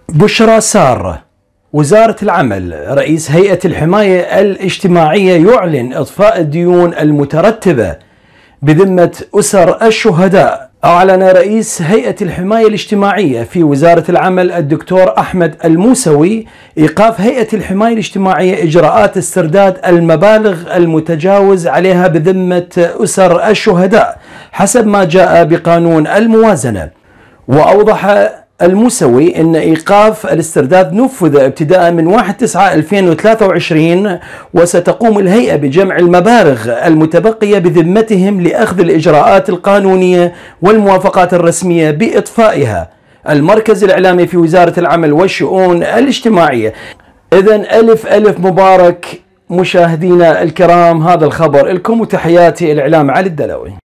بشرى سارة. وزارة العمل رئيس هيئة الحماية الاجتماعية يعلن إطفاء الديون المترتبة بذمة أسر الشهداء. أعلن رئيس هيئة الحماية الاجتماعية في وزارة العمل الدكتور أحمد الموسوي إيقاف هيئة الحماية الاجتماعية إجراءات استرداد المبالغ المتجاوز عليها بذمة أسر الشهداء حسب ما جاء بقانون الموازنة. وأوضح الموسوي أن إيقاف الاسترداد نفذ ابتداء من 1/9/2023، وستقوم الهيئة بجمع المبالغ المتبقية بذمتهم لأخذ الإجراءات القانونية والموافقات الرسمية بإطفائها. المركز الإعلامي في وزارة العمل والشؤون الاجتماعية. إذن ألف مبارك مشاهدينا الكرام، هذا الخبر لكم وتحياتي الإعلام علي الدلوي.